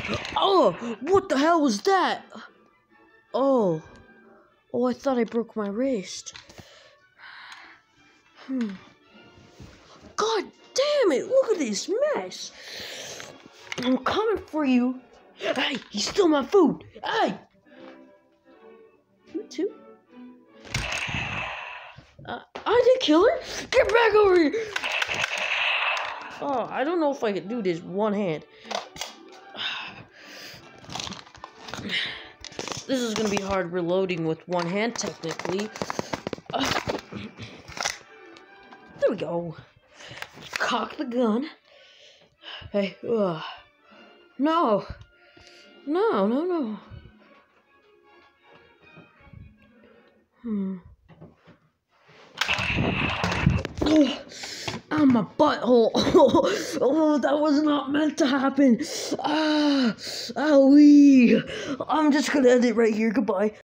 Oh, what the hell was that? Oh, I thought I broke my wrist. God damn it! Look at this mess. I'm coming for you. Hey, you stole my food. Hey, you too. I didn't kill her. Get back over here. Oh, I don't know if I can do this one hand. This is gonna be hard reloading with one hand, technically. There we go. Cock the gun. Hey, no. No. Oh, my butthole. Oh, that was not meant to happen. Owie. I'm just gonna end it right here. Goodbye.